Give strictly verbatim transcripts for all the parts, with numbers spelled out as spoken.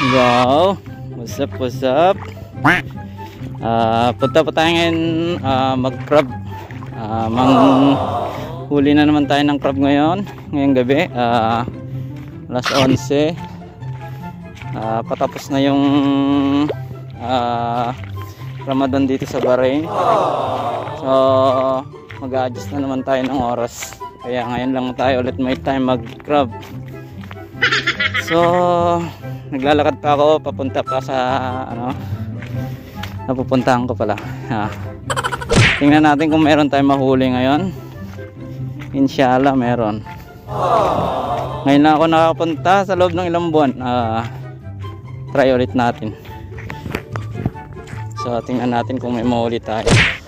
Yo, what's up, what's up? Uh, punta pa tayo ngayon uh, mag-crab. Uh, mang huli na naman tayo ng crab ngayon, ngayong gabi. Uh, alas onse. Uh, patapos na yung uh, Ramadan dito sa Bahrain. So, mag-a-adjust na naman tayo ng oras. Kaya ngayon lang tayo ulit may time mag-crab. So, naglalakad pa ako papunta pa sa ano, napupuntahan ko pala. Ha. Tingnan natin kung meron tayong mahuli ngayon. Inshallah meron. Ngayon na ako nakapunta sa loob ng ilang buwan. Uh, try ulit natin. So, tingnan natin kung may mahuli tayo.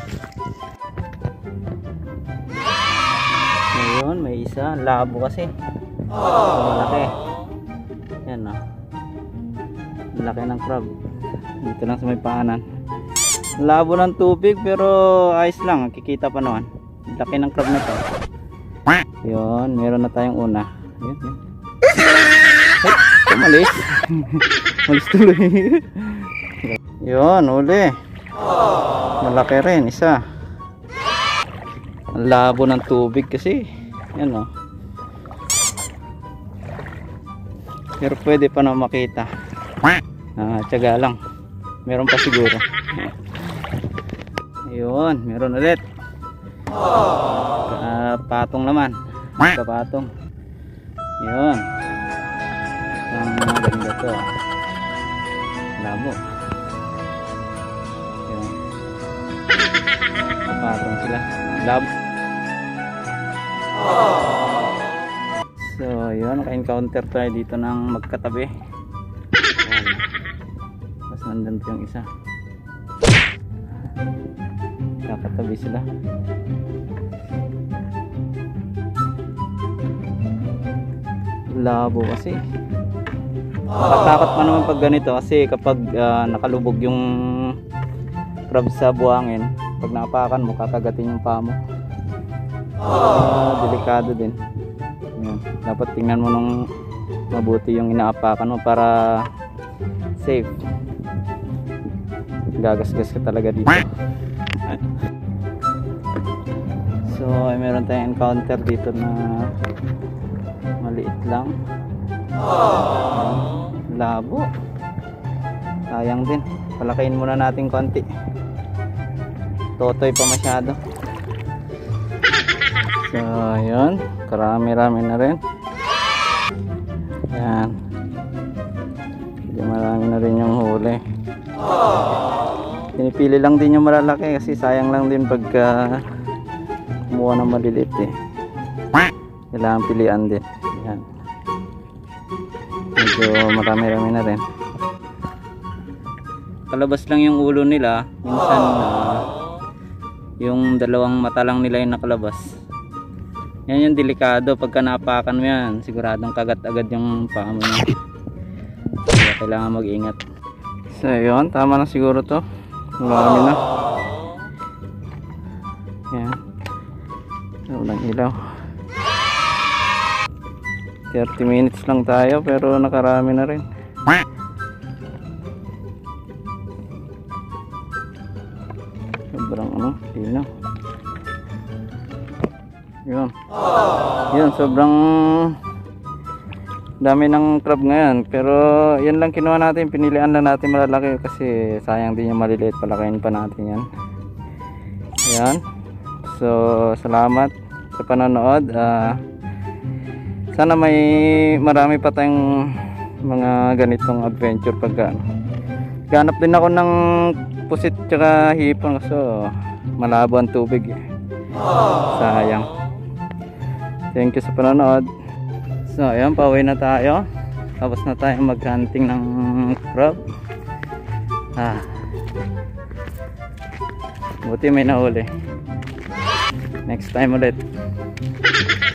Ngayon, may isa. Labo kasi. Malaki. Yan o. Laki ng crab. Dito lang sa may paanan. Labo ng tubig pero ayos lang. Kikita pa naman. Laki ng crab na to. Yun. Meron na tayong una. Yun, yun. Ay, tumalis. Malis tuloy. Yun. Uli. Malaki rin. Isa. Ang labo ng tubig kasi. Yan o. Pero pwede pa na makita. Ah, tiyaga lang. Meron pa siguro. Ayun, meron ulit. Uh, patong naman. Kapatong. Ayun. Ang ganda to. Labo. Ayun. Kapatong sila. Labo. So, yun, naka-encounter tayo dito ng magkatabi. Ayan. Tapos nandun yung isa. Nakatabi sila. Labo kasi. Nakatakot pa naman pag ganito kasi kapag uh, nakalubog yung crab sa buhangin, pag napakan mo, kakagatin yung paa mo. Uh, delikado din. Yan. Dapat tingnan mo nung mabuti yung inaapakan mo para safe. Gagasgas ka talaga dito. So ay meron tayong encounter dito na maliit lang. Labo. Sayang din. Palakayin muna natin konti. Totoy pa masyado. So, ayun. Karami-rami na rin. Yan. Hindi marami na rin yung huli. Pinipili lang din yung malalaki kasi sayang lang din pagka kumuha ng maliliit eh. Kailangan pilian din. Yan. Medyo marami-rami na rin. Kalabas lang yung ulo nila. Minsan uh, yung dalawang mata lang nila yung nakalabas. Yan yung delikado. Pagka napakan mo yan, siguradong kagat agad yung paa mo niya. Kaya kailangan mag-ingat. So yun, tama na siguro to. Marami na. Yan. Walang ilaw. thirty minutes lang tayo pero nakarami na rin. Sobrang ano, ilaw. Yun. Yun, sobrang dami ng crab ngayon. Pero yan lang kinuha natin. Pinilian lang natin malalaki kasi sayang din yung maliliit. Palakayin pa natin yan. Yan. So, salamat sa panonood. Uh, sana may marami pa tayong mga ganitong adventure pagka ano. Ganap din ako ng pusit tsaka hipon. So, malabo ang tubig eh. Sayang. Thank you sa panonood. So ayan, pauwi na tayo. Tapos na tayo mag-hunting ng crab. Ah. Buti may nahuli. Next time ulit.